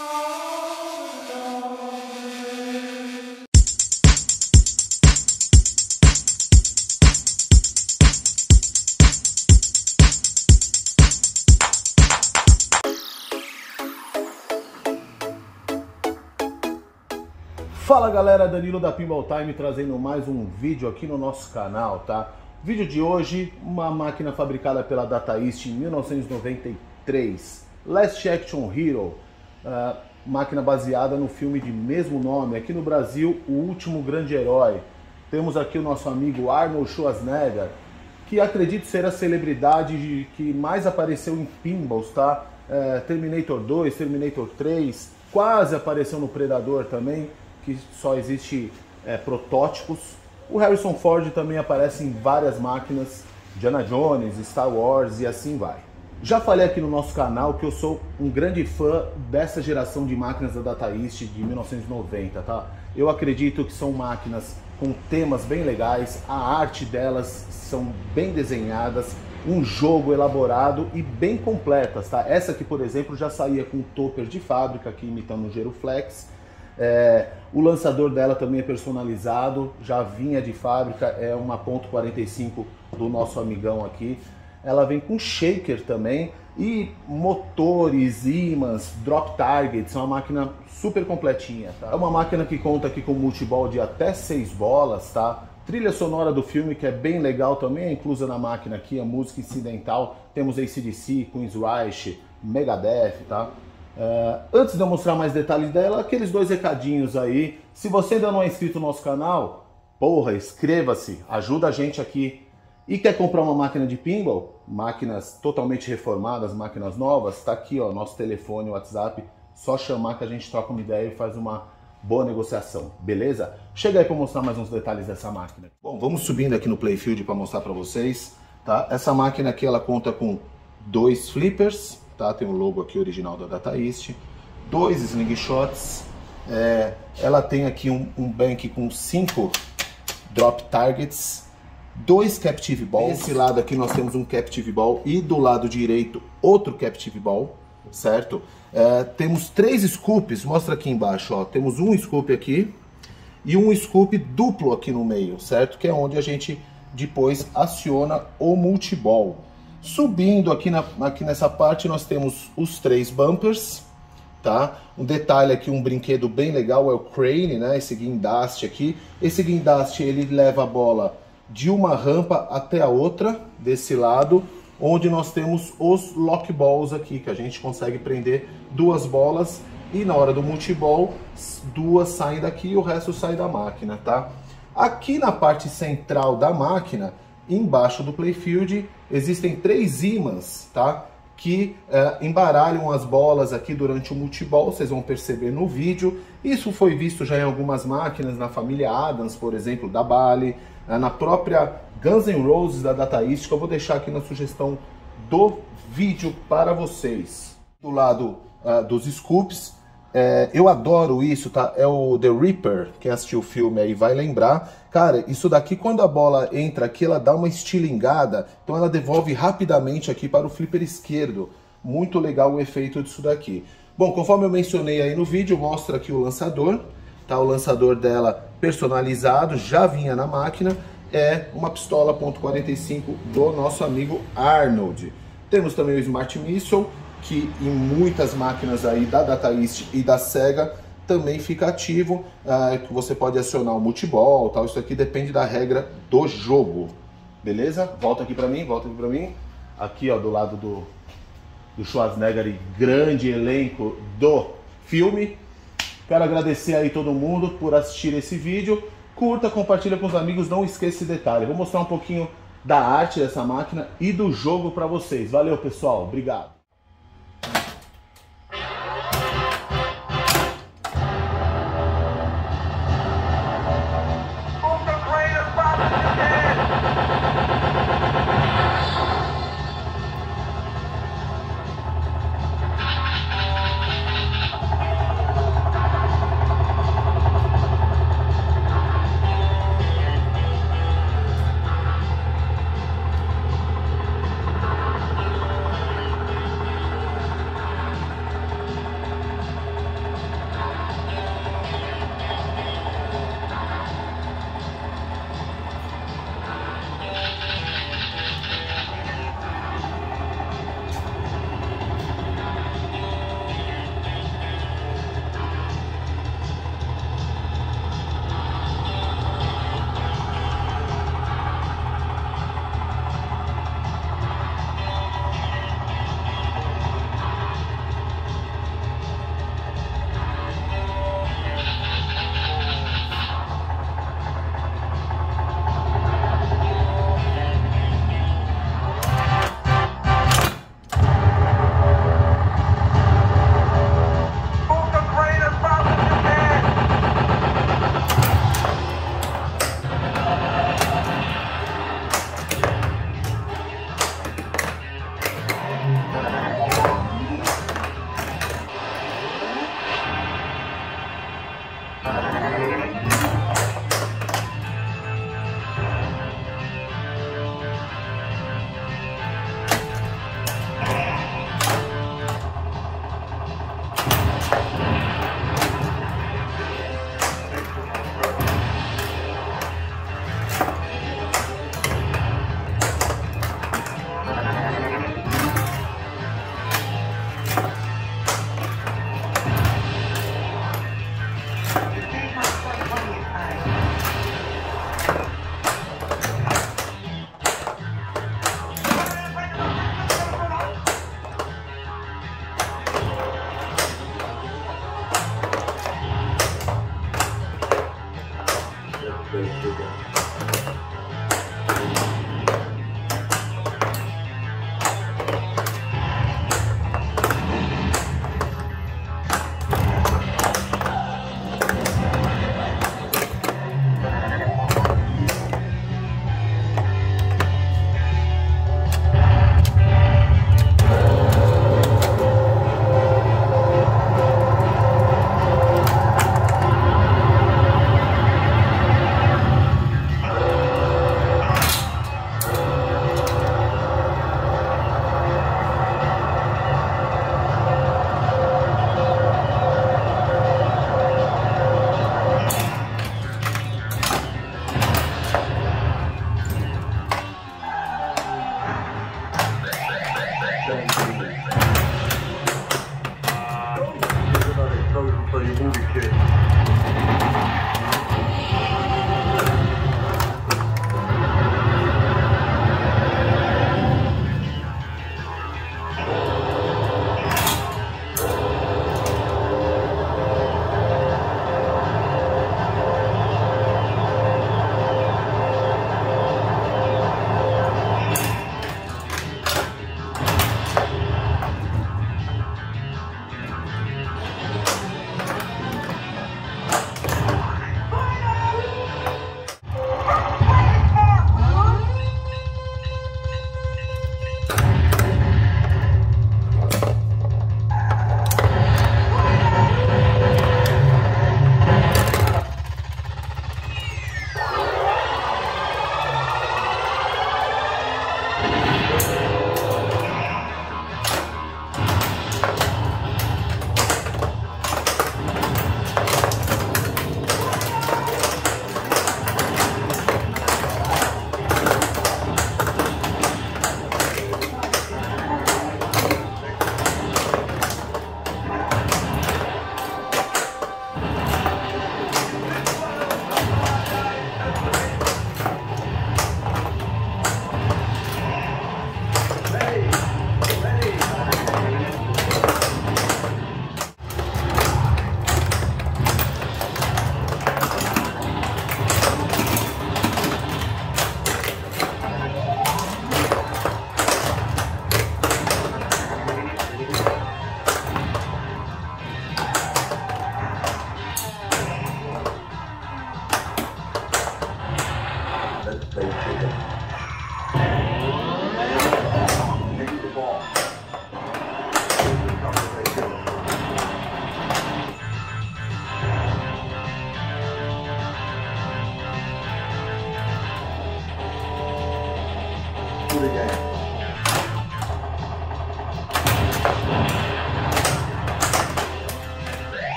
Fala galera, Danilo da Pinball Time trazendo mais um vídeo aqui no nosso canal, tá? Vídeo de hoje, uma máquina fabricada pela Data East em 1993, Last Action Hero, máquina baseada no filme de mesmo nome, aqui no Brasil, O Último Grande Herói. Temos aqui o nosso amigo Arnold Schwarzenegger, que acredito ser a celebridade que mais apareceu em pinballs, tá? Terminator 2, Terminator 3, quase apareceu no Predador também, que só existe protótipos. O Harrison Ford também aparece em várias máquinas, Indiana Jones, Star Wars e assim vai. Já falei aqui no nosso canal que eu sou um grande fã dessa geração de máquinas da Data East de 1990, tá? Eu acredito que são máquinas com temas bem legais, a arte delas são bem desenhadas, um jogo elaborado e bem completas, tá? Essa aqui, por exemplo, já saía com topper de fábrica, aqui imitando o Geroflex. O lançador dela também é personalizado, já vinha de fábrica, é uma .45 do nosso amigão aqui. Ela vem com shaker também e motores, ímãs, drop targets, é uma máquina super completinha, tá? É uma máquina que conta aqui com multiball de até 6 bolas, tá? Trilha sonora do filme que é bem legal também, é inclusa na máquina aqui, a música incidental, temos AC/DC, Queensryche, Megadeth, tá? Antes de eu mostrar mais detalhes dela, aqueles dois recadinhos aí. Se você ainda não é inscrito no nosso canal, porra, inscreva-se, ajuda a gente aqui. E quer comprar uma máquina de pinball? Máquinas totalmente reformadas, máquinas novas? Tá aqui, ó, nosso telefone, WhatsApp. Só chamar que a gente troca uma ideia e faz uma boa negociação, beleza? Chega aí para mostrar mais uns detalhes dessa máquina. Bom, vamos subindo aqui no Playfield para mostrar para vocês, tá? Essa máquina aqui, ela conta com 2 flippers, tá? Tem o logo aqui original da Data East, 2 slingshots, ela tem aqui um bank com 5 drop targets, 2 captive balls. Desse lado aqui nós temos um captive ball e do lado direito outro captive ball, certo? Temos 3 scoops, mostra aqui embaixo, ó. Temos um scoop aqui e um scoop duplo aqui no meio, certo? Que é onde a gente depois aciona o multiball. Subindo aqui nessa parte nós temos os 3 bumpers, tá? Um detalhe aqui, um brinquedo bem legal é o crane, né? Esse guindaste aqui. Esse guindaste ele leva a bola de uma rampa até a outra, desse lado, onde nós temos os lock balls aqui, que a gente consegue prender 2 bolas e na hora do multiball 2 saem daqui e o resto sai da máquina, tá? Aqui na parte central da máquina, embaixo do Playfield, existem 3 ímãs, tá? Que embaralham as bolas aqui durante o multiball, vocês vão perceber no vídeo. Isso foi visto já em algumas máquinas, na família Adams, por exemplo, da Bally, na própria Guns N' Roses da Data East, que eu vou deixar aqui na sugestão do vídeo para vocês. Do lado dos scoops, eu adoro isso, tá? É o The Reaper, quem assistiu o filme aí vai lembrar. Cara, isso daqui, quando a bola entra aqui, ela dá uma estilingada, então ela devolve rapidamente aqui para o flipper esquerdo. Muito legal o efeito disso daqui. Bom, conforme eu mencionei aí no vídeo, mostra aqui o lançador, tá? O lançador dela personalizado, já vinha na máquina, é uma pistola .45 do nosso amigo Arnold. Temos também o Smart Missile, que em muitas máquinas aí da Data East e da Sega também fica ativo, que você pode acionar o multiball, tal. Isso aqui depende da regra do jogo, beleza? Volta aqui para mim, volta aqui para mim. Aqui, ó, do lado do Schwarzenegger e grande elenco do filme. Quero agradecer aí todo mundo por assistir esse vídeo. Curta, compartilha com os amigos, não esqueça esse detalhe. Vou mostrar um pouquinho da arte dessa máquina e do jogo para vocês. Valeu, pessoal. Obrigado.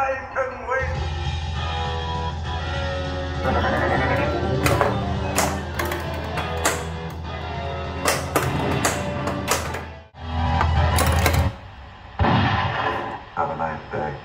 I can wait. Have a nice day.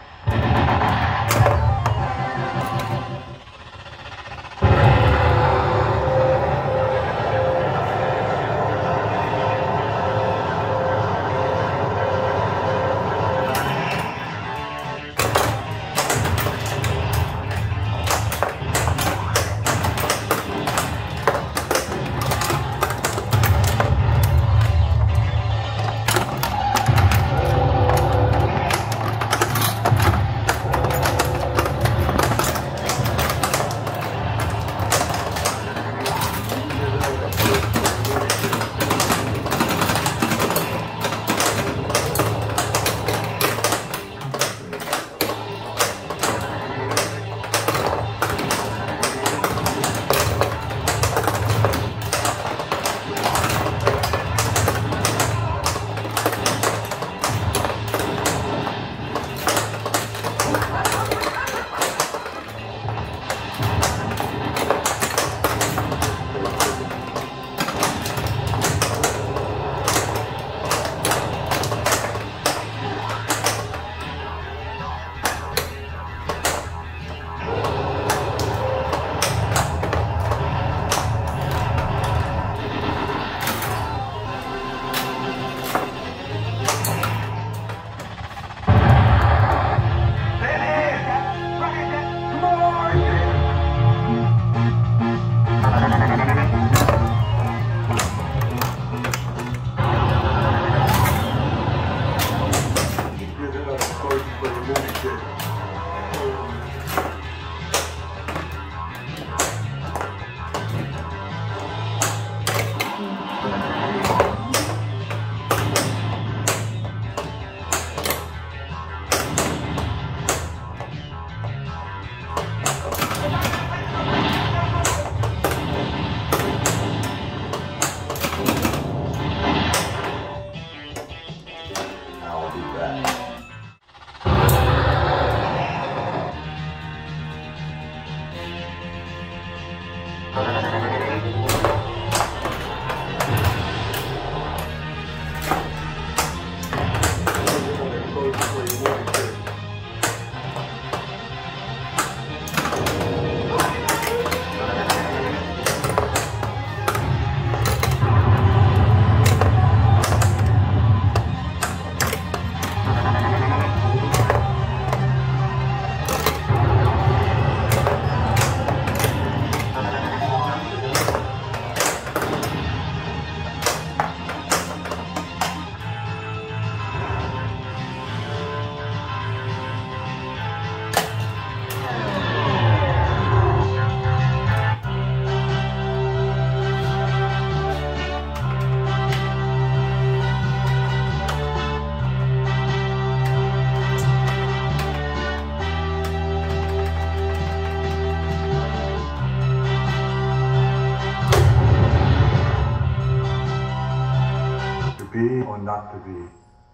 Be or not to be.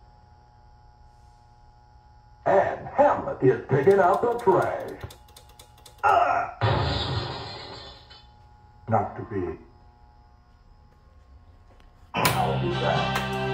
And Hamlet is picking out the trash. Not to be. I'll do that.